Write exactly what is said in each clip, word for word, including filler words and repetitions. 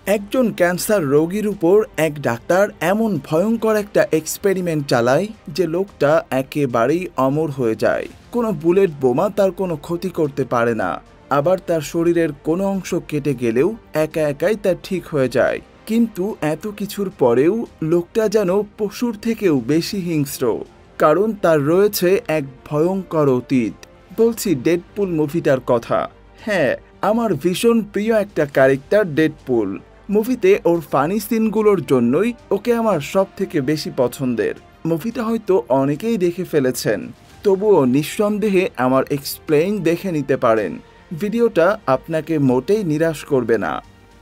একজন ক্যান্সার রোগীর উপর এক ডাক্তার এমন ভয়ঙ্কর একটা এক্সপেরিমেন্ট চালায় যে লোকটা একেবারেই অমর হয়ে যায়। কোনো বুলেট বোমা তার কোনো ক্ষতি করতে পারে না, আবার তার শরীরের কোনো অংশ কেটে গেলেও একা একাই তা ঠিক হয়ে যায়। কিন্তু এত কিছুর পরেও লোকটা যেন পশুর থেকেও বেশি হিংস্র, কারণ তার রয়েছে এক ভয়ঙ্কর অতীত। বলছি ডেডপুল মুভিটার কথা। হ্যাঁ, আমার ভীষণ প্রিয় একটা ক্যারেক্টার ডেডপুল। মুভিতে ওর ফানি সিনগুলোর জন্যই ওকে আমার সব থেকে বেশি পছন্দের। মুভিটা হয়তো অনেকেই দেখে ফেলেছেন, তবুও নিঃসন্দেহে আমার এক্সপ্লেইন দেখে নিতে পারেন। ভিডিওটা আপনাকে মোটেই নিরাশ করবে না।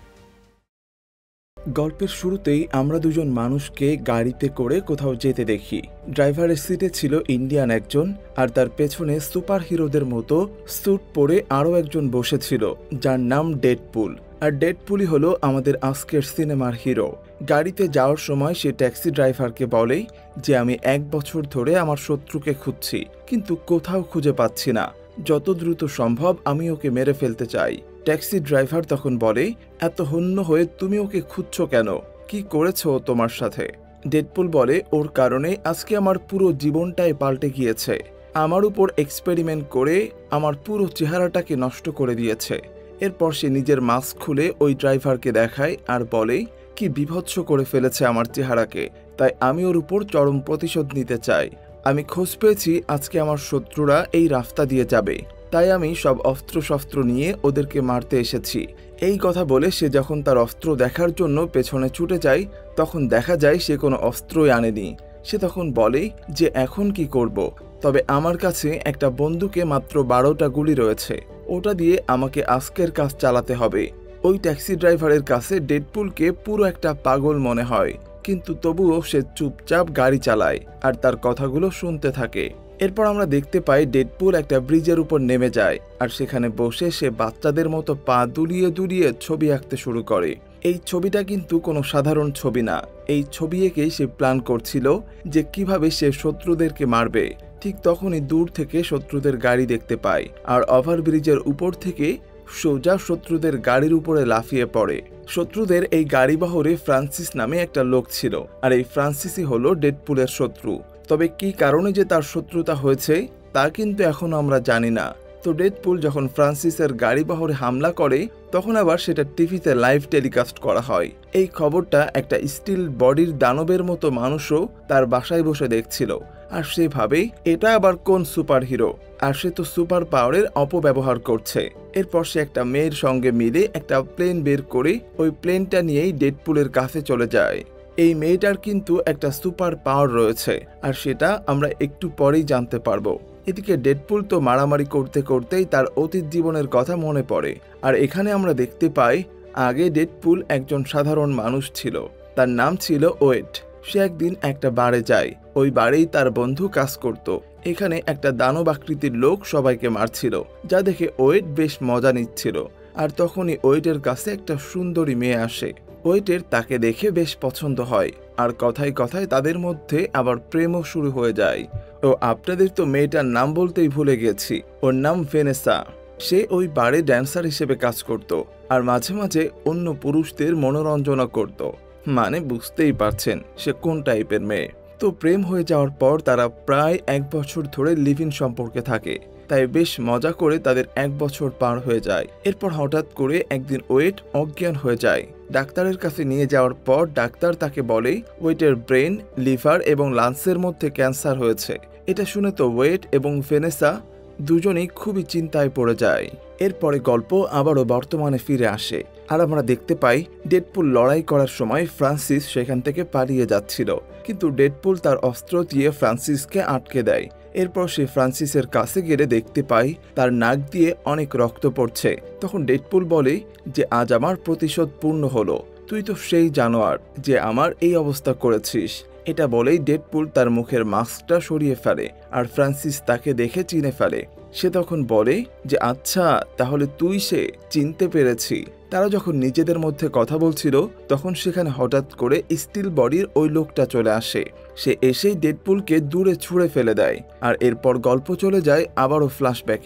গল্পের শুরুতেই আমরা দুজন মানুষকে গাড়িতে করে কোথাও যেতে দেখি। ড্রাইভারের সিটে ছিল ইন্ডিয়ান একজন, আর তার পেছনে সুপার হিরোদের মতো স্যুট পরে আরও একজন বসেছিল, যার নাম ডেডপুল। আর ডেডপুলই হলো আমাদের আজকের সিনেমার হিরো। গাড়িতে যাওয়ার সময় সে ট্যাক্সি ড্রাইভারকে বলে যে আমি এক বছর ধরে আমার শত্রুকে খুঁজছি, কিন্তু কোথাও খুঁজে পাচ্ছি না। যত দ্রুত সম্ভব আমি ওকে মেরে ফেলতে চাই। ট্যাক্সি ড্রাইভার তখন বলে, এত হন্য হয়ে তুমি ওকে খুঁজছো কেন? কি করেছো তোমার সাথে? ডেডপুল বলে, ওর কারণে আজকে আমার পুরো জীবনটাই পাল্টে গিয়েছে। আমার উপর এক্সপেরিমেন্ট করে আমার পুরো চেহারাটাকে নষ্ট করে দিয়েছে। এরপর সে নিজের মাস্ক খুলে ওই ড্রাইভারকে দেখায় আর বলে, কি বিভৎস করে ফেলেছে আমার চেহারাকে, তাই আমি ওর উপর চরম প্রতিশোধ নিতে চাই। আমি খোঁজ পেয়েছি আজকে আমার শত্রুরা এই রাস্তা দিয়ে যাবে, তাই আমি সব অস্ত্র শস্ত্র নিয়ে ওদেরকে মারতে এসেছি। এই কথা বলে সে যখন তার অস্ত্র দেখার জন্য পেছনে ছুটে যায়, তখন দেখা যায় সে কোনো অস্ত্রই আনেনি। সে তখন বলে যে এখন কি করব, তবে আমার কাছে একটা বন্দুকে মাত্র বারোটা গুলি রয়েছে, ওটা দিয়ে আমাকে আজকের কাজ চালাতে হবে। ওই ট্যাক্সি ড্রাইভারের কাছে ডেডপুলকে পুরো একটা পাগল মনে হয়, কিন্তু তবুও সে চুপচাপ গাড়ি চালায় আর তার কথাগুলো শুনতে থাকে। এরপর আমরা দেখতে পাই ডেডপুল একটা ব্রিজের উপর নেমে যায়, আর সেখানে বসে সে বাচ্চাদের মতো পা দুলিয়ে দুলিয়ে ছবি আঁকতে শুরু করে। এই ছবিটা কিন্তু কোনো সাধারণ ছবি না। এই ছবি এঁকেই সে প্ল্যান করছিল যে কিভাবে সে শত্রুদেরকে মারবে। ঠিক তখনই দূর থেকে শত্রুদের গাড়ি দেখতে পায়, আর ওভারব্রিজের উপর থেকে সোজা শত্রুদের গাড়ির উপরে লাফিয়ে পড়ে। শত্রুদের এই গাড়ি বহরে ফ্রান্সিস নামে একটা লোক ছিল, আর এই ফ্রান্সিসই হলো ডেডপুলের শত্রু। তবে কি কারণে যে তার শত্রুতা হয়েছে তা কিন্তু এখনো আমরা জানি না। তো ডেডপুল যখন ফ্রান্সিসের গাড়ি বহরে হামলা করে, তখন আবার সেটা টিভিতে লাইভ টেলিকাস্ট করা হয়। এই খবরটা একটা স্টিল বডির দানবের মতো মানুষও তার বাসায় বসে দেখছিল, আর সে ভাবে এটা আবার কোন সুপার হিরো, আর সে তো সুপার পাওয়ারের অপব্যবহার করছে। এরপর সে একটা মেয়ের সঙ্গে মিলে একটা প্লেন বের করে ওই প্লেনটা নিয়েই ডেডপুলের কাছে চলে যায়। এই মেয়েটার কিন্তু একটা সুপার পাওয়ার রয়েছে, আর সেটা আমরা একটু পরেই জানতে পারবো। এদিকে ডেডপুল তো মারামারি করতে করতেই তার অতীত জীবনের কথা মনে পড়ে। আর এখানে আমরা দেখতে পাই আগে ডেডপুল একজন সাধারণ মানুষ ছিল, তার নাম ছিল ওয়েট। সে একদিন একটা বারে যায়, ওই বারেই তার বন্ধু কাজ করত। এখানে একটা দানব আকৃতির লোক সবাইকে মারছিল, যা দেখে ওয়েট বেশ মজা নিচ্ছিল। আর তখনই ওয়েটের কাছে একটা সুন্দরী মেয়ে আসে। ওয়েটের তাকে দেখে বেশ পছন্দ হয়, আর কথায় কথায় তাদের মধ্যে আবার প্রেমও শুরু হয়ে যায়। ও আপনাদের তো মেয়েটার নাম বলতেই ভুলে গেছি, ওর নাম ভেনেসা। সে ওই বারে ড্যান্সার হিসেবে কাজ করত, আর মাঝে মাঝে অন্য পুরুষদের মনোরঞ্জনা করত। মানে বুঝতেই পারছেন সে কোন টাইপের মেয়ে। তো প্রেম হয়ে যাওয়ার পর তারা প্রায় এক বছর ধরে লিভ ইন সম্পর্কে থাকে, তাই বেশ মজা করে তাদের এক বছর পার হয়ে যায়। এরপর হঠাৎ করে একদিন ওয়েট অজ্ঞান হয়ে যায়। ডাক্তারের কাছে নিয়ে যাওয়ার পর ডাক্তার তাকে বলে ওয়েটের ব্রেন, লিভার এবং লাংসের মধ্যে ক্যান্সার হয়েছে। এটা শুনে তো ওয়েট এবং ভেনেসা দুজনেই খুবই চিন্তায় পড়ে যায়। এরপরে গল্প আবারও বর্তমানে ফিরে আসে, আর আমরা দেখতে পাই ডেডপুল লড়াই করার সময় ফ্রান্সিস সেখান থেকে পালিয়ে যাচ্ছিল, কিন্তু ডেডপুল তার অস্ত্র দিয়ে ফ্রান্সিসকে আটকে দেয়। এরপর সে ফ্রান্সিসের কাছে গেলে দেখতে পাই তার নাক দিয়ে অনেক রক্ত পড়ছে। তখন ডেডপুল বলে যে আজ আমার প্রতিশোধ পূর্ণ হলো, তুই তো সেই জানোয়ার যে আমার এই অবস্থা করেছিস। এটা বলেই ডেডপুল তার মুখের মাস্কটা সরিয়ে ফেলে, আর ফ্রান্সিস তাকে দেখে চিনে ফেলে। সে তখন বলে যে আচ্ছা, তাহলে তুই সে, চিনতে পেরেছি। তারা যখন নিজেদের মধ্যে কথা বলছিল, তখন সেখানে হঠাৎ করে স্টিল বডির ওই লোকটা চলে আসে। সে এসেই ডেডপুলকে দূরে ছুঁড়ে ফেলে দেয়, আর এরপর গল্প চলে যায় আবারও ফ্ল্যাশব্যাকে।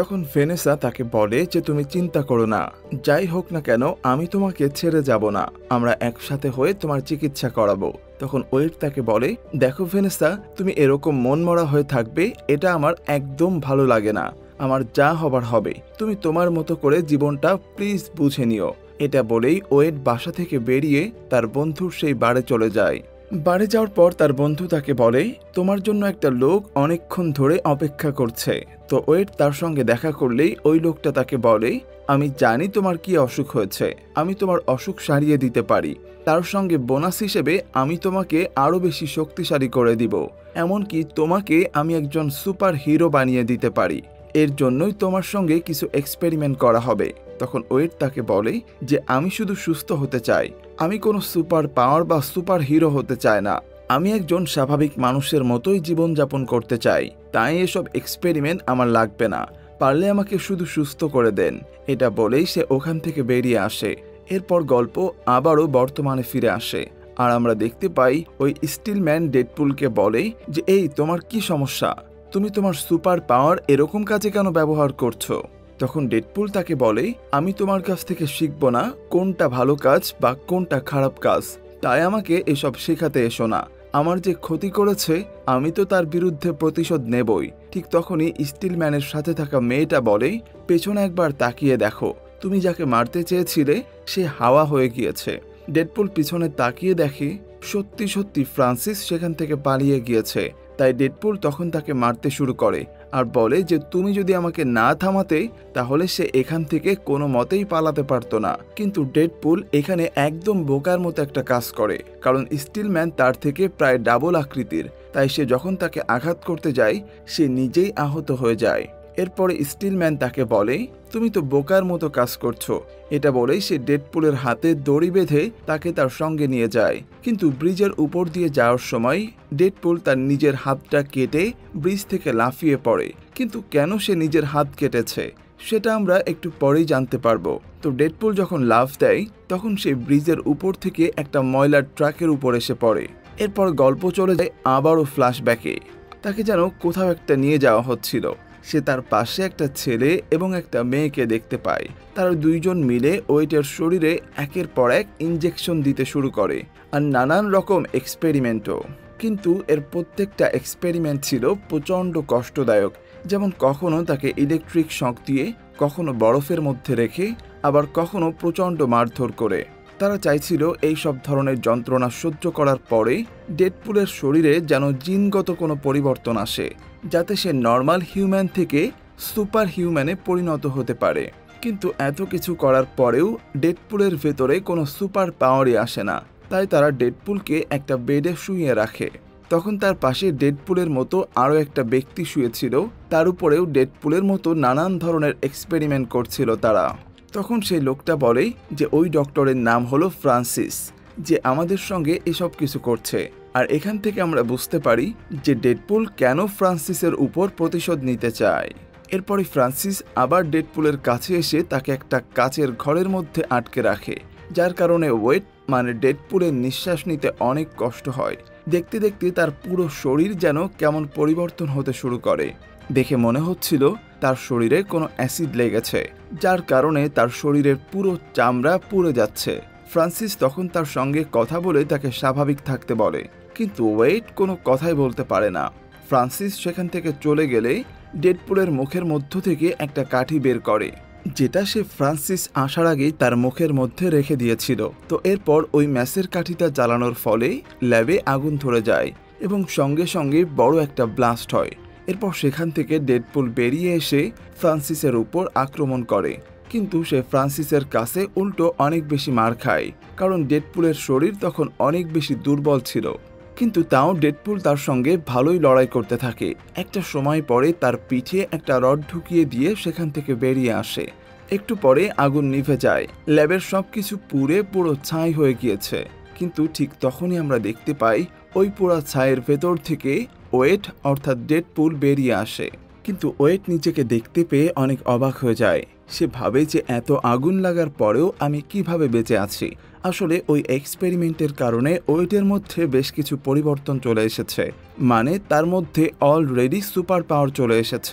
তখন ভেনেসা তাকে বলে যে তুমি চিন্তা করো না, যাই হোক না কেন আমি তোমাকে ছেড়ে যাব না, আমরা একসাথে হয়ে তোমার চিকিৎসা করাবো। তখন ওয়েড তাকে বলে, দেখো ভেনেসা, তুমি এরকম মনমরা হয়ে থাকবে এটা আমার একদম ভালো লাগে না, আমার যা হবার হবে, তুমি তোমার মতো করে জীবনটা প্লিজ বুঝে নিও। এটা বলেই ওয়েড বাসা থেকে বেরিয়ে তার বন্ধুর সেই বারে চলে যায়। বাড়ি যাওয়ার পর তার বন্ধু তাকে বলে, তোমার জন্য একটা লোক অনেকক্ষণ ধরে অপেক্ষা করছে। তো ওয়েড তার সঙ্গে দেখা করলেই ওই লোকটা তাকে বলে, আমি জানি তোমার কি অসুখ হয়েছে, আমি তোমার অসুখ সারিয়ে দিতে পারি, তার সঙ্গে বোনাস হিসেবে আমি তোমাকে আরো বেশি শক্তিশালী করে দিব, এমনকি তোমাকে আমি একজন সুপার হিরো বানিয়ে দিতে পারি, এর জন্যই তোমার সঙ্গে কিছু এক্সপেরিমেন্ট করা হবে। তখন ওয়েড তাকে বলে যে আমি শুধু সুস্থ হতে চাই, আমি কোনো সুপার পাওয়ার বা সুপার হিরো হতে চাই না, আমি একজন স্বাভাবিক মানুষের মতোই জীবনযাপন করতে চাই, তাই এসব এক্সপেরিমেন্ট আমার লাগবে না, পারলে আমাকে শুধু সুস্থ করে দেন। এটা বলেই সে ওখান থেকে বেরিয়ে আসে। এরপর গল্প আবারও বর্তমানে ফিরে আসে, আর আমরা দেখতে পাই ওই স্টিলম্যান ডেডপুলকে বলে যে এই তোমার কি সমস্যা, তুমি তোমার সুপার পাওয়ার এরকম কাজে কেন ব্যবহার করছো। তখন ডেডপুল তাকে বলে, আমি তোমার কাছ থেকে শিখবো না কোনটা ভালো কাজ বা কোনটা খারাপ কাজ, তাই আমাকে এসব শেখাতে এসো না, আমার যে ক্ষতি করেছে আমি তো তার বিরুদ্ধে প্রতিশোধ নেবই। ঠিক তখনই স্টিলম্যানের সাথে থাকা মেয়েটা বলে, পেছনে একবার তাকিয়ে দেখো, তুমি যাকে মারতে চেয়েছিলে সে হাওয়া হয়ে গিয়েছে। ডেডপুল পিছনে তাকিয়ে দেখে সত্যি সত্যি ফ্রান্সিস সেখান থেকে পালিয়ে গিয়েছে। তাই ডেডপুল তখন তাকে মারতে শুরু করে আর বলে যে তুমি যদি আমাকে না থামাতে তাহলে সে এখান থেকে কোনো মতেই পালাতে পারতো না। কিন্তু ডেডপুল এখানে একদম বোকার মতো একটা কাজ করে, কারণ স্টিলম্যান তার থেকে প্রায় ডাবল আকৃতির, তাই সে যখন তাকে আঘাত করতে যায় সে নিজেই আহত হয়ে যায়। এরপরে স্টিলম্যান তাকে বলে, তুমি তো বোকার মতো কাজ করছো। এটা বলেই সে ডেডপুলের হাতে দড়ি বেঁধে তাকে তার সঙ্গে নিয়ে যায়। কিন্তু ব্রিজের উপর দিয়ে যাওয়ার সময় ডেডপুল তার নিজের হাতটা কেটে ব্রিজ থেকে লাফিয়ে পড়ে। কিন্তু কেন সে নিজের হাত কেটেছে সেটা আমরা একটু পরেই জানতে পারবো। তো ডেডপুল যখন লাফ দেয় তখন সে ব্রিজের উপর থেকে একটা ময়লার ট্রাকের উপর এসে পড়ে। এরপর গল্প চলে যায় আবারও ফ্ল্যাশব্যাকে, তাকে যেন কোথাও একটা নিয়ে যাওয়া হচ্ছিল। সে তার পাশে একটা ছেলে এবং একটা মেয়েকে দেখতে পায়। তারা দুইজন মিলে ওয়েটের শরীরে একের পর এক ইনজেকশন দিতে শুরু করে আর নানান রকম এক্সপেরিমেন্টও। কিন্তু এর প্রত্যেকটা এক্সপেরিমেন্ট ছিল প্রচণ্ড কষ্টদায়ক, যেমন কখনো তাকে ইলেকট্রিক শক দিয়ে, কখনো বরফের মধ্যে রেখে, আবার কখনো প্রচণ্ড মারধর করে। তারা চাইছিল এই সব ধরনের যন্ত্রণা সহ্য করার পরে ডেডপুলের শরীরে যেন জিনগত কোনো পরিবর্তন আসে, যাতে সে নর্মাল হিউম্যান থেকে সুপার হিউম্যানে পরিণত হতে পারে। কিন্তু এত কিছু করার পরেও ডেডপুলের ভেতরে কোনো সুপার পাওয়ারই আসে না। তাই তারা ডেডপুলকে একটা বেডে শুইয়ে রাখে। তখন তার পাশে ডেডপুলের মতো আরও একটা ব্যক্তি শুয়েছিল, তার উপরেও ডেডপুলের মতো নানান ধরনের এক্সপেরিমেন্ট করছিল তারা। তখন সেই লোকটা বলে যে ওই ডক্টরের নাম হলো ফ্রান্সিস, যে আমাদের সঙ্গে এসব কিছু করছে। আর এখান থেকে আমরা বুঝতে পারি যে ডেডপুল কেন ফ্রান্সিসের উপর প্রতিশোধ নিতে চায়। এরপরে ফ্রান্সিস আবার ডেডপুলের কাছে এসে তাকে একটা কাচের ঘরের মধ্যে আটকে রাখে, যার কারণে ওয়েট মানে ডেডপুলের নিঃশ্বাস নিতে অনেক কষ্ট হয়। দেখতে দেখতে তার পুরো শরীর যেন কেমন পরিবর্তন হতে শুরু করে। দেখে মনে হচ্ছিল তার শরীরে কোনো অ্যাসিড লেগেছে, যার কারণে তার শরীরের পুরো চামড়া পুড়ে যাচ্ছে। ফ্রান্সিস তখন তার সঙ্গে কথা বলে তাকে স্বাভাবিক থাকতে বলে, কিন্তু ওয়েট কোনো কথাই বলতে পারে না। ফ্রান্সিস সেখান থেকে চলে গেলে ডেডপুলের মুখের মধ্য থেকে একটা কাঠি বের করে, যেটা সে ফ্রান্সিস আসার আগেই তার মুখের মধ্যে রেখে দিয়েছিল। তো এরপর ওই ম্যাচের কাঠিটা জ্বালানোর ফলে ল্যাবে আগুন ধরে যায় এবং সঙ্গে সঙ্গে বড় একটা ব্লাস্ট হয়। এরপর সেখান থেকে ডেডপুল বেরিয়ে এসে ফ্রান্সিসের উপর আক্রমণ করে, কিন্তু সে ফ্রান্সিসের কাছে উল্টো অনেক বেশি মার খায়, কারণ ডেডপুলের শরীর তখন অনেক বেশি দুর্বল ছিল। কিন্তু তাও ডেডপুল তার সঙ্গে ভালোই লড়াই করতে থাকে। একটা সময় পরে তার পিঠে একটা রড ঢুকিয়ে দিয়ে সেখান থেকে বেরিয়ে আসে। একটু পরে আগুন নিভে যায়, ল্যাবের সবকিছু পুড়ে পুরো ছাই হয়ে গিয়েছে। কিন্তু ঠিক তখনই আমরা দেখতে পাই ওই পুরো ছাইয়ের ভেতর থেকে ওয়েট অর্থাৎ ডেডপুল বেরিয়ে আসে। কিন্তু ওয়েট নিজেকে দেখতে পেয়ে অনেক অবাক হয়ে যায়। সে ভাবে যে এত আগুন লাগার পরেও আমি কিভাবে বেঁচে আছি। আসলে ওই এক্সপেরিমেন্টের কারণে ওয়েটের মধ্যে বেশ কিছু পরিবর্তন চলে এসেছে, মানে তার মধ্যে অলরেডি সুপার পাওয়ার চলে এসেছে।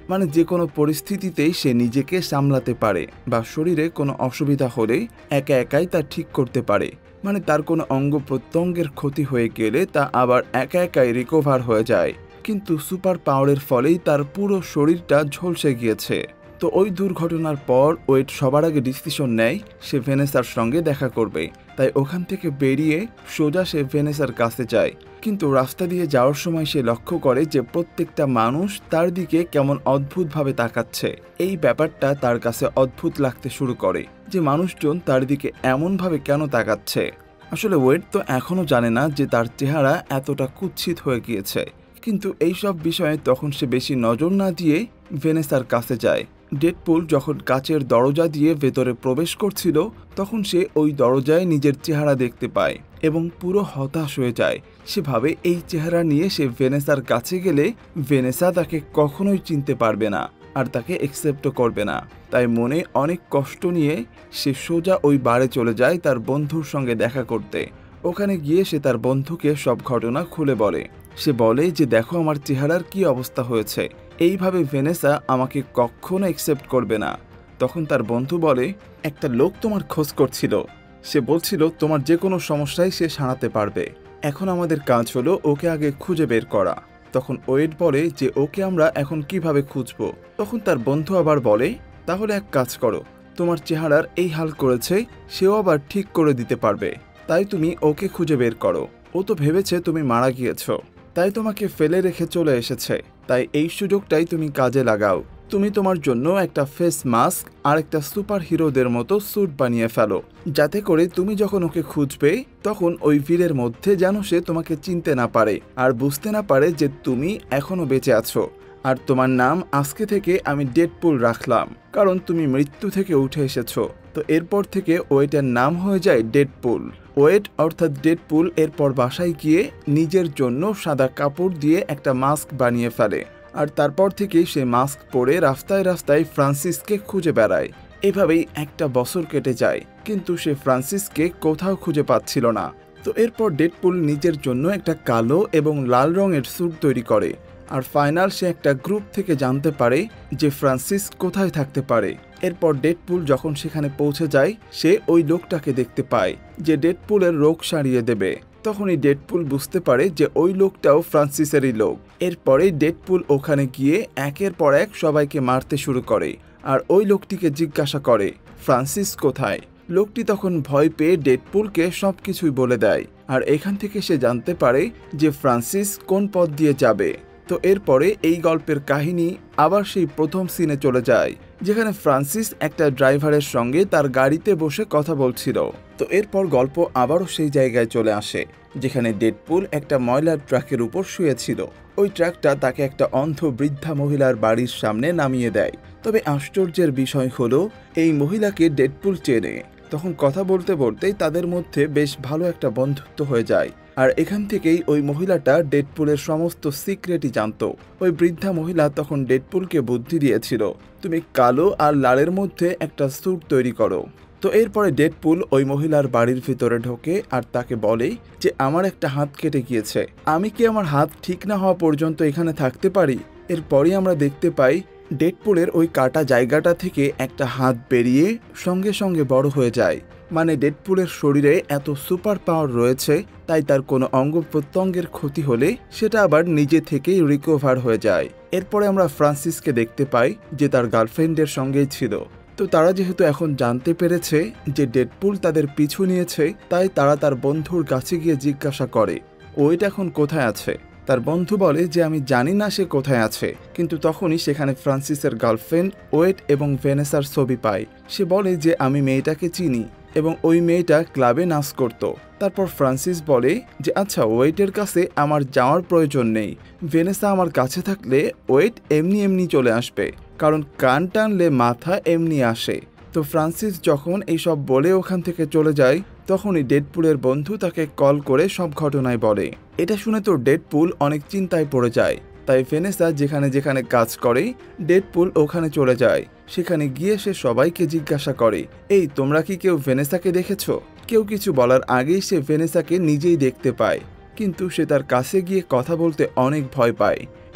মানে যে কোনো পরিস্থিতিতেই সে নিজেকে সামলাতে পারে বা শরীরে কোনো অসুবিধা হলে একা একাই তা ঠিক করতে পারে। মানে তার কোনো অঙ্গ প্রত্যঙ্গের ক্ষতি হয়ে গেলে তা আবার একা একাই রিকভার হয়ে যায়। কিন্তু সুপার পাওয়ারের ফলেই তার পুরো শরীরটা ঝলসে গিয়েছে। তো ওই দুর্ঘটনার পর ওয়েড সবার আগে ডিসিশন নেয় সে ভেনেসার সঙ্গে দেখা করবে। তাই ওখান থেকে বেরিয়ে সোজা সে ভেনেসার কাছে যায়। কিন্তু রাস্তা দিয়ে যাওয়ার সময় সে লক্ষ্য করে যে প্রত্যেকটা মানুষ তার দিকে কেমন অদ্ভুতভাবে তাকাচ্ছে। এই ব্যাপারটা তার কাছে অদ্ভুত লাগতে শুরু করে যে মানুষজন তার দিকে এমনভাবে কেন তাকাচ্ছে। আসলে ওয়েড তো এখনও জানে না যে তার চেহারা এতটা কুৎসিত হয়ে গিয়েছে। কিন্তু এইসব বিষয়ে তখন সে বেশি নজর না দিয়ে ভেনেসার কাছে যায়। ডেডপুল যখন কাচের দরজা দিয়ে ভেতরে প্রবেশ করছিল তখন সে ওই দরজায় নিজের চেহারা দেখতে পায় এবং পুরো হতাশ হয়ে যায়। সে ভাবে এই চেহারা নিয়ে সে ভেনেসার কাছে গেলে ভেনেসা তাকে কখনোই চিনতে পারবে না আর তাকে অ্যাকসেপ্টও করবে না। তাই মনে অনেক কষ্ট নিয়ে সে সোজা ওই বারে চলে যায় তার বন্ধুর সঙ্গে দেখা করতে। ওখানে গিয়ে সে তার বন্ধুকে সব ঘটনা খুলে বলে। সে বলে যে দেখো আমার চেহারার কি অবস্থা হয়েছে, এইভাবে ভেনেসা আমাকে কখনো অ্যাকসেপ্ট করবে না। তখন তার বন্ধু বলে একটা লোক তোমার খোঁজ করছিল, সে বলছিল তোমার যে কোনো সমস্যায় সে সারাতে পারবে। এখন আমাদের কাজ হলো ওকে আগে খুঁজে বের করা। তখন ওয়েড বলে যে ওকে আমরা এখন কিভাবে খুঁজবো। তখন তার বন্ধু আবার বলে তাহলে এক কাজ করো, তোমার চেহারার এই হাল করেছে সেও আবার ঠিক করে দিতে পারবে, তাই তুমি ওকে খুঁজে বের করো। ও তো ভেবেছে তুমি মারা গিয়েছো, তাই তোমাকে ফেলে রেখে চলে এসেছে। তাই এই সুযোগটাই তুমি কাজে লাগাও। তুমি তোমার জন্য একটা ফেস মাস্ক আর একটা সুপার হিরোদের মতো স্যুট বানিয়ে ফেলো, যাতে করে তুমি যখন ওকে খুঁজবে তখন ওই ভিড়ের মধ্যে যেন সে তোমাকে চিনতে না পারে আর বুঝতে না পারে যে তুমি এখনো বেঁচে আছো। আর তোমার নাম আজকে থেকে আমি ডেডপুল রাখলাম, কারণ তুমি মৃত্যু থেকে উঠে এসেছো। তো এরপর থেকে ওয়েটের নাম হয়ে যায় ডেডপুল। ওয়েড অর্থাৎ ডেডপুল এরপর বাসায় গিয়ে নিজের জন্য সাদা কাপড় দিয়ে একটা মাস্ক বানিয়ে ফেলে আর তারপর থেকেই সে মাস্ক পরে রাস্তায় রাস্তায় ফ্রান্সিসকে খুঁজে বেড়ায়। এভাবেই একটা বছর কেটে যায়, কিন্তু সে ফ্রান্সিসকে কোথাও খুঁজে পাচ্ছিল না। তো এরপর ডেডপুল নিজের জন্য একটা কালো এবং লাল রঙের স্যুট তৈরি করে আর ফাইনাল সে একটা গ্রুপ থেকে জানতে পারে যে ফ্রান্সিস কোথায় থাকতে পারে। এরপর ডেডপুল যখন সেখানে পৌঁছে যায় সে ওই লোকটাকে দেখতে পায় যে ডেডপুলের রোগ সারিয়ে দেবে। তখনই ডেডপুল বুঝতে পারে যে ওই লোকটাও ফ্রান্সিসেরই লোক। এরপরেই ডেডপুল ওখানে গিয়ে একের পর এক সবাইকে মারতে শুরু করে আর ওই লোকটিকে জিজ্ঞাসা করে ফ্রান্সিস কোথায়। লোকটি তখন ভয় পেয়ে ডেডপুলকে সব কিছুই বলে দেয় আর এখান থেকে সে জানতে পারে যে ফ্রান্সিস কোন পথ দিয়ে যাবে। তো এরপরে এই গল্পের কাহিনী আবার সেই প্রথম সিনে চলে যায় যেখানে ফ্রান্সিস একটা ড্রাইভারের সঙ্গে তার গাড়িতে বসে কথা বলছিল। তো এরপর গল্প আবারও সেই জায়গায় চলে আসে যেখানে ডেডপুল একটা ময়লার ট্রাকের উপর শুয়েছিল। ওই ট্রাকটা তাকে একটা অন্ধ বৃদ্ধা মহিলার বাড়ির সামনে নামিয়ে দেয়। তবে আশ্চর্যের বিষয় হলো এই মহিলাকে ডেডপুল চেনে। তখন কথা বলতে বলতেই তাদের মধ্যে বেশ ভালো একটা বন্ধুত্ব হয়ে যায় আর এখান থেকেই ওই মহিলাটা ডেডপুলের সমস্ত সিক্রেটই জানতো। ওই বৃদ্ধা মহিলা তখন ডেডপুলকে বুদ্ধি দিয়েছিল তুমি কালো আর লালের মধ্যে একটা স্যুট তৈরি করো। তো এরপরে ডেডপুল ওই মহিলার বাড়ির ভিতরে ঢোকে আর তাকে বলে যে আমার একটা হাত কেটে গিয়েছে, আমি কি আমার হাত ঠিক না হওয়া পর্যন্ত এখানে থাকতে পারি। এরপরই আমরা দেখতে পাই ডেডপুলের ওই কাটা জায়গাটা থেকে একটা হাত বেরিয়ে সঙ্গে সঙ্গে বড় হয়ে যায়। মানে ডেডপুলের শরীরে এত সুপার পাওয়ার রয়েছে তাই তার কোনো অঙ্গ প্রত্যঙ্গের ক্ষতি হলে সেটা আবার নিজে থেকেই রিকভার হয়ে যায়। এরপরে আমরা ফ্রান্সিসকে দেখতে পাই যে তার গার্লফ্রেন্ডের সঙ্গেই ছিল। তো তারা যেহেতু এখন জানতে পেরেছে যে ডেডপুল তাদের পিছু নিয়েছে তাই তারা তার বন্ধুর কাছে গিয়ে জিজ্ঞাসা করে ওয়েড এখন কোথায় আছে। তার বন্ধু বলে যে আমি জানি না সে কোথায় আছে। কিন্তু তখনই সেখানে ফ্রান্সিসের গার্লফ্রেন্ড ওয়েড এবং ভেনেসার ছবি পায়। সে বলে যে আমি মেয়েটাকে চিনি এবং ওই মেয়েটা ক্লাবে নাচ করত। তারপর ফ্রান্সিস বলে যে আচ্ছা ওয়েটের কাছে আমার যাওয়ার প্রয়োজন নেই, ভেনেসা আমার কাছে থাকলে ওয়েট এমনি এমনি চলে আসবে, কারণ কান টানলে মাথা এমনি আসে। তো ফ্রান্সিস যখন এইসব বলে ওখান থেকে চলে যায় তখনই ডেডপুলের বন্ধু তাকে কল করে সব ঘটনায় বলে। এটা শুনে তো ডেডপুল অনেক চিন্তায় পড়ে যায়। তাই ভেনেসা যেখানে যেখানে কাজ করে ডেডপুল ওখানে চলে যায়। সেখানে গিয়ে সে সবাইকে জিজ্ঞাসা করে এই তোমরা কি কেউ ভেনেসাকে দেখেছো। কেউ কিছু বলার আগেই সে ভেনেসাকে নিজেই দেখতে পায়, কিন্তু সে তার কাছে গিয়ে কথা বলতে অনেক ভয় পায়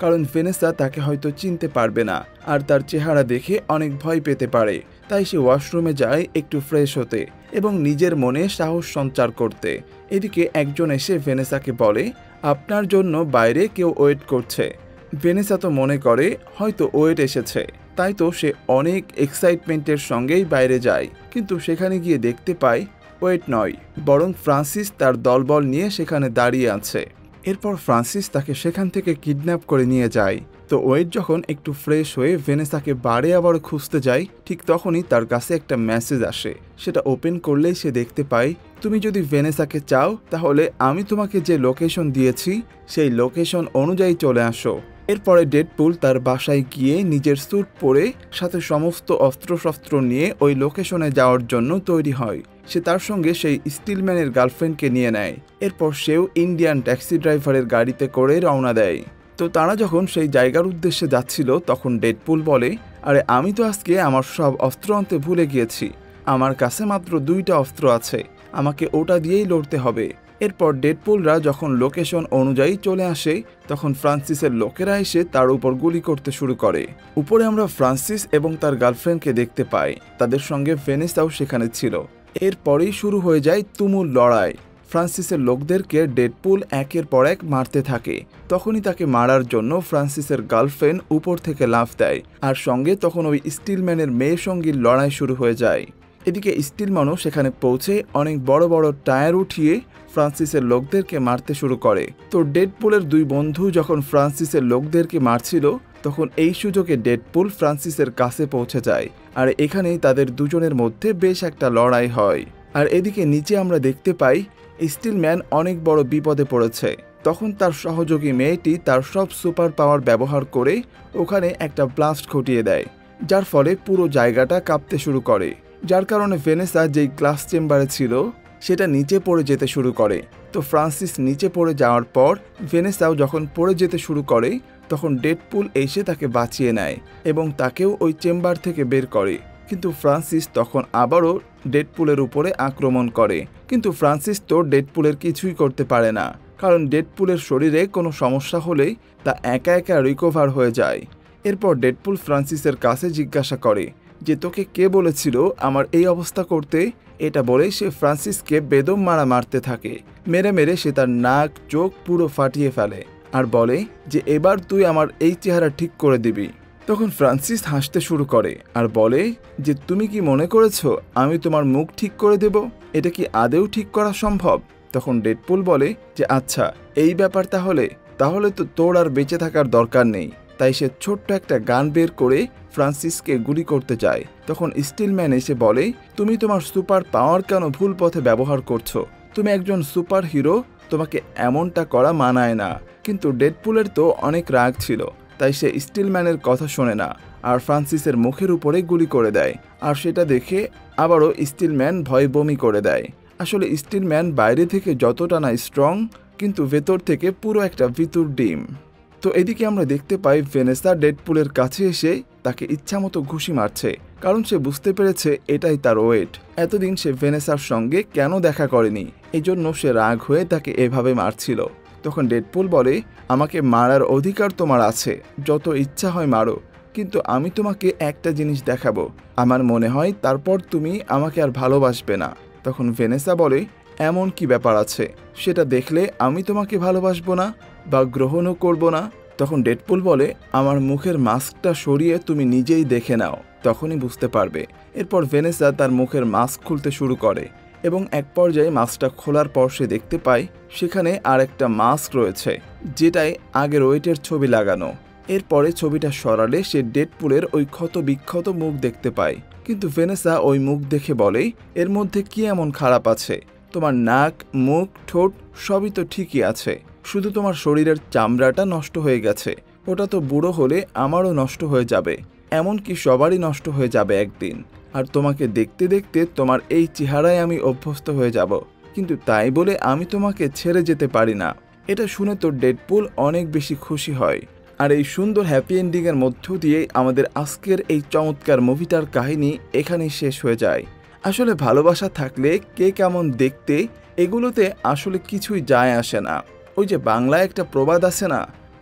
কারণ ভেনেসা তাকে হয়তো চিনতে পারবে না আর তার চেহারা দেখে অনেক ভয় পেতে পারে। তাই সে ওয়াশরুমে যায় একটু ফ্রেশ হতে এবং নিজের মনে সাহস সঞ্চার করতে। এদিকে একজন এসে ভেনেসাকে বলে, আপনার জন্য বাইরে কেউ ওয়েট করছে। ভেনেসা তো মনে করে হয়তো ওয়েট এসেছে, তাই তো সে অনেক এক্সাইটমেন্টের সঙ্গেই বাইরে যায়, কিন্তু সেখানে গিয়ে দেখতে পায় ওয়েট নয়, বরং ফ্রান্সিস তার দলবল নিয়ে সেখানে দাঁড়িয়ে আছে। এরপর ফ্রান্সিস তাকে সেখান থেকে কিডন্যাপ করে নিয়ে যায়। তো ওয়েট যখন একটু ফ্রেশ হয়ে ভেনেসাকে বারে আবার খুঁজতে যায়, ঠিক তখনই তার কাছে একটা মেসেজ আসে। সেটা ওপেন করলেই সে দেখতে পায়, তুমি যদি ভেনেসাকে চাও তাহলে আমি তোমাকে যে লোকেশন দিয়েছি সেই লোকেশন অনুযায়ী চলে আসো। এরপরে ডেডপুল তার বাসায় গিয়ে নিজের স্যুট পরে সাথে সমস্ত অস্ত্রশস্ত্র নিয়ে ওই লোকেশনে যাওয়ার জন্য তৈরি হয়। সে তার সঙ্গে সেই স্টিলম্যানের গার্লফ্রেন্ডকে নিয়ে নেয়। এরপর সেও ইন্ডিয়ান ট্যাক্সি ড্রাইভারের গাড়িতে করে রওনা দেয়। তো তারা যখন সেই জায়গার উদ্দেশ্যে যাচ্ছিল তখন ডেডপুল বলে, আরে আমি তো আজকে আমার সব অস্ত্র আনতে ভুলে গিয়েছি, আমার কাছে মাত্র দুইটা অস্ত্র আছে, আমাকে ওটা দিয়েই লড়তে হবে। এরপর ডেডপুলরা যখন লোকেশন অনুযায়ী চলে আসে তখন ফ্রান্সিসের লোকেরা এসে তার উপর গুলি করতে শুরু করে। উপরে আমরা ফ্রান্সিস এবং তার গার্লফ্রেন্ডকে দেখতে পাই, তাদের সঙ্গে ভেনেসাও সেখানে ছিল। এরপরেই শুরু হয়ে যায় তুমুল লড়াই। ফ্রান্সিসের লোকদেরকে ডেডপুল একের পর এক মারতে থাকে। তখনই তাকে মারার জন্য ফ্রান্সিসের গার্লফ্রেন্ড উপর থেকে লাফ দেয়, আর সঙ্গে তখন ওই স্টিলম্যানের মেয়ের সঙ্গে লড়াই শুরু হয়ে যায়। এদিকে স্টিলম্যানও সেখানে পৌঁছে অনেক বড় বড় টায়ার উঠিয়ে ফ্রান্সিসের লোকদেরকে মারতে শুরু করে। তো ডেডপুলের দুই বন্ধু যখন ফ্রান্সিসের লোকদেরকে মারছিল তখন এই সুযোগে ডেডপুল ফ্রান্সিসের কাছে পৌঁছে যায়, আর এখানেই তাদের দুজনের মধ্যে বেশ একটা লড়াই হয়। আর এদিকে নিচে আমরা দেখতে পাই স্টিলম্যান অনেক বড় বিপদে পড়েছে। তখন তার সহযোগী মেয়েটি তার সব সুপার পাওয়ার ব্যবহার করে ওখানে একটা ব্লাস্ট ঘটিয়ে দেয়, যার ফলে পুরো জায়গাটা কাঁপতে শুরু করে, যার কারণে ভেনেসা যেই গ্লাস চেম্বারে ছিল সেটা নিচে পড়ে যেতে শুরু করে। তো ফ্রান্সিস নিচে পড়ে যাওয়ার পর ভেনেসাও যখন পড়ে যেতে শুরু করে তখন ডেডপুল এসে তাকে বাঁচিয়ে নেয় এবং তাকেও ওই চেম্বার থেকে বের করে। কিন্তু ফ্রান্সিস তখন আবারও ডেডপুলের উপরে আক্রমণ করে, কিন্তু ফ্রান্সিস তো ডেডপুলের কিছুই করতে পারে না, কারণ ডেডপুলের শরীরে কোনো সমস্যা হলেই তা একা একা রিকভার হয়ে যায়। এরপর ডেডপুল ফ্রান্সিসের কাছে জিজ্ঞাসা করে যে তোকে কে বলেছিল আমার এই অবস্থা করতে। এটা বলে সে ফ্রান্সিসকে বেদম মারা মারতে থাকে। মেরে মেরে সে তার নাক চোখ পুরো ফাটিয়ে ফেলে আর বলে যে এবার তুই আমার এই চেহারা ঠিক করে দিবি। তখন ফ্রান্সিস হাসতে শুরু করে আর বলে যে তুমি কি মনে করেছো আমি তোমার মুখ ঠিক করে দেব? এটা কি আদেও ঠিক করা সম্ভব? তখন ডেডপুল বলে যে আচ্ছা এই ব্যাপার, তাহলে তাহলে তো তোর আর বেঁচে থাকার দরকার নেই। তাই সে ছোট্ট একটা গান বের করে ফ্রান্সিসকে গুলি করতে যায়। তখন স্টিলম্যান এসে বলে, তুমি তোমার সুপার পাওয়ার কেন ভুল পথে ব্যবহার করছো? তুমি একজন সুপার হিরো, তোমাকে এমনটা করা মানায় না। কিন্তু ডেডপুলের তো অনেক রাগ ছিল, তাই সে স্টিলম্যানের কথা শোনে না আর ফ্রান্সিসের মুখের উপরে গুলি করে দেয়। আর সেটা দেখে আবারও স্টিলম্যান ভয় বমি করে দেয়। আসলে স্টিলম্যান বাইরে থেকে যতটা না স্ট্রং, কিন্তু ভেতর থেকে পুরো একটা ভিতুর ডিম। তো এদিকে আমরা দেখতে পাই ভেনেসা ডেডপুলের কাছে এসে তাকে ইচ্ছামতো ঘুষি মারছে, কারণ সে বুঝতে পেরেছে এটাই তার ওয়েট। এতদিন সে ভেনেসার সঙ্গে কেন দেখা করেনি, এই জন্য সে রাগ হয়ে তাকে এভাবে মারছিল। তখন ডেডপুল বলে, আমাকে মারার অধিকার তোমার আছে, যত ইচ্ছা হয় মারো, কিন্তু আমি তোমাকে একটা জিনিস দেখাবো, আমার মনে হয় তারপর তুমি আমাকে আর ভালোবাসবে না। তখন ভেনেসা বলে, এমন কি ব্যাপার আছে, সেটা দেখলে আমি তোমাকে ভালোবাসবো না বা গ্রহণও করব না? তখন ডেডপুল বলে, আমার মুখের মাস্কটা সরিয়ে তুমি নিজেই দেখে নাও, তখনই বুঝতে পারবে। এরপর ভেনেসা তার মুখের মাস্ক খুলতে শুরু করে এবং এক পর্যায়ে মাস্কটা খোলার পর সে দেখতে পায় সেখানে আর একটা মাস্ক রয়েছে, যেটাই আগের ওয়েটের ছবি লাগানো। এরপরে ছবিটা সরালে সে ডেডপুলের ওই ক্ষত বিক্ষত মুখ দেখতে পায়। কিন্তু ভেনেসা ওই মুখ দেখে বলে, এর মধ্যে কি এমন খারাপ আছে? তোমার নাক, মুখ, ঠোঁট সবই তো ঠিকই আছে, শুধু তোমার শরীরের চামড়াটা নষ্ট হয়ে গেছে। ওটা তো বুড়ো হলে আমারও নষ্ট হয়ে যাবে, এমনকি সবারই নষ্ট হয়ে যাবে একদিন। আর তোমাকে দেখতে দেখতে তোমার এই চেহারায় আমি অভ্যস্ত হয়ে যাব, কিন্তু তাই বলে আমি তোমাকে ছেড়ে যেতে পারি না। এটা শুনে তো ডেডপুল অনেক বেশি খুশি হয়। আর এই সুন্দর হ্যাপি এন্ডিংয়ের মধ্য দিয়ে আমাদের আজকের এই চমৎকার মুভিটার কাহিনী এখানেই শেষ হয়ে যায়। আসলে ভালোবাসা থাকলে কে কেমন দেখতে এগুলোতে আসলে কিছুই যায় আসে না। ওই যে বাংলায় একটা প্রবাদ আছে না,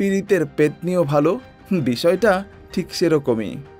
পীড়িতের পেতনিও ভালো, বিষয়টা ঠিক সেরকমই।